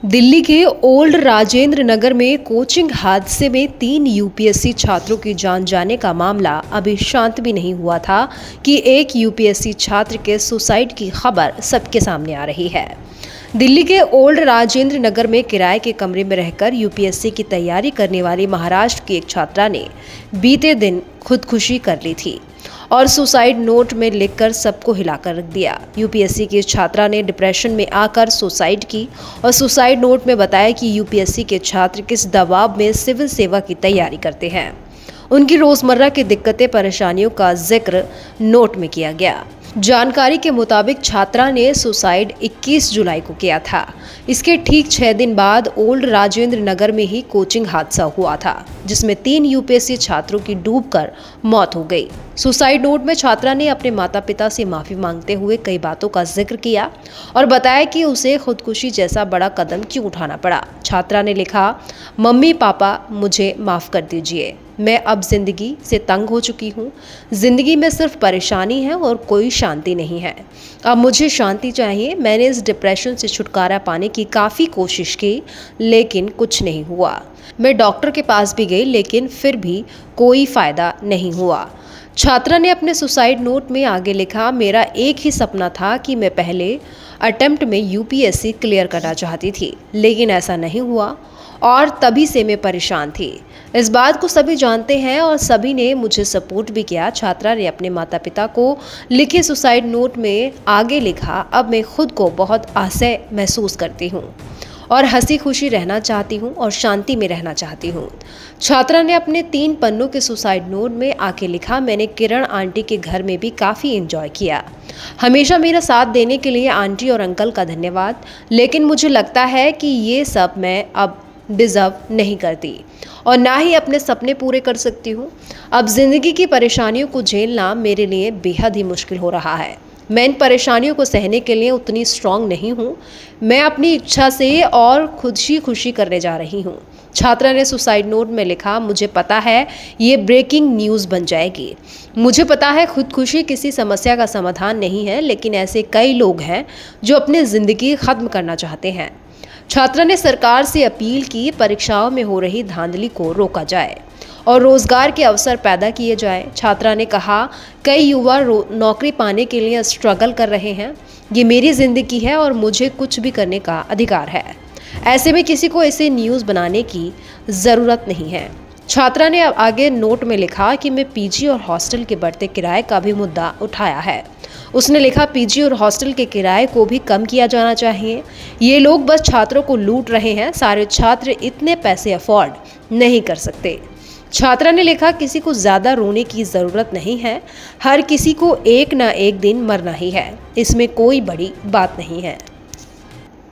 दिल्ली के ओल्ड राजेंद्र नगर में कोचिंग हादसे में 3 यूपीएससी छात्रों की जान जाने का मामला अभी शांत भी नहीं हुआ था कि एक यूपीएससी छात्र के सुसाइड की खबर सबके सामने आ रही है। दिल्ली के ओल्ड राजेंद्र नगर में किराए के कमरे में रहकर यूपीएससी की तैयारी करने वाली महाराष्ट्र की एक छात्रा ने बीते दिन खुदकुशी कर ली थी और सुसाइड नोट में लिखकर सबको हिलाकर रख दिया। यूपीएससी की छात्रा ने डिप्रेशन में आकर सुसाइड की और सुसाइड नोट में बताया कि यूपीएससी के छात्र किस दबाव में सिविल सेवा की तैयारी करते हैं। उनकी रोजमर्रा की दिक्कतें परेशानियों का जिक्र नोट में किया गया। जानकारी के मुताबिक छात्रा ने सुसाइड 21 जुलाई को किया था। इसके ठीक 6 दिन बाद ओल्ड राजेंद्र नगर में ही कोचिंग हादसा हुआ था, जिसमें 3 यूपीएससी छात्रों की डूबकर मौत हो गई। सुसाइड नोट में छात्रा ने अपने माता पिता से माफी मांगते हुए कई बातों का जिक्र किया और बताया कि उसे खुदकुशी जैसा बड़ा कदम क्यों उठाना पड़ा। छात्रा ने लिखा, मम्मी पापा मुझे माफ कर दीजिए, मैं अब जिंदगी से तंग हो चुकी हूँ। जिंदगी में सिर्फ परेशानी है और कोई शांति नहीं है। अब मुझे शांति चाहिए। मैंने इस डिप्रेशन से छुटकारा पाने की काफ़ी कोशिश की, लेकिन कुछ नहीं हुआ। मैं डॉक्टर के पास भी गई, लेकिन फिर भी कोई फ़ायदा नहीं हुआ। छात्रा ने अपने सुसाइड नोट में आगे लिखा, मेरा एक ही सपना था कि मैं पहले अटेम्प्ट में यूपीएससी क्लियर करना चाहती थी, लेकिन ऐसा नहीं हुआ और तभी से मैं परेशान थी। इस बात को सभी जानते हैं और सभी ने मुझे सपोर्ट भी किया। छात्रा ने अपने माता पिता को लिखे सुसाइड नोट में आगे लिखा, अब मैं खुद को बहुत असह्य महसूस करती हूँ और हंसी खुशी रहना चाहती हूँ और शांति में रहना चाहती हूँ। छात्रा ने अपने 3 पन्नों के सुसाइड नोट में आके लिखा, मैंने किरण आंटी के घर में भी काफ़ी एंजॉय किया। हमेशा मेरा साथ देने के लिए आंटी और अंकल का धन्यवाद, लेकिन मुझे लगता है कि ये सब मैं अब डिज़र्व नहीं करती और ना ही अपने सपने पूरे कर सकती हूँ। अब ज़िंदगी की परेशानियों को झेलना मेरे लिए बेहद ही मुश्किल हो रहा है। मैं इन परेशानियों को सहने के लिए उतनी स्ट्रांग नहीं हूँ। मैं अपनी इच्छा से और खुशी करने जा रही हूँ। छात्रा ने सुसाइड नोट में लिखा, मुझे पता है ये ब्रेकिंग न्यूज़ बन जाएगी। मुझे पता है खुदकुशी किसी समस्या का समाधान नहीं है, लेकिन ऐसे कई लोग हैं जो अपनी ज़िंदगी ख़त्म करना चाहते हैं। छात्रा ने सरकार से अपील की, परीक्षाओं में हो रही धांधली को रोका जाए और रोजगार के अवसर पैदा किए जाए। छात्रा ने कहा, कई युवा नौकरी पाने के लिए स्ट्रगल कर रहे हैं। ये मेरी ज़िंदगी है और मुझे कुछ भी करने का अधिकार है। ऐसे में किसी को इसे न्यूज़ बनाने की ज़रूरत नहीं है। छात्रा ने आगे नोट में लिखा कि मैं पीजी और हॉस्टल के बढ़ते किराए का भी मुद्दा उठाया है। उसने लिखा, पीजी और हॉस्टल के किराए को भी कम किया जाना चाहिए। ये लोग बस छात्रों को लूट रहे हैं। सारे छात्र इतने पैसे अफोर्ड नहीं कर सकते। छात्रा ने लिखा, किसी को ज़्यादा रोने की ज़रूरत नहीं है। हर किसी को एक ना एक दिन मरना ही है। इसमें कोई बड़ी बात नहीं है।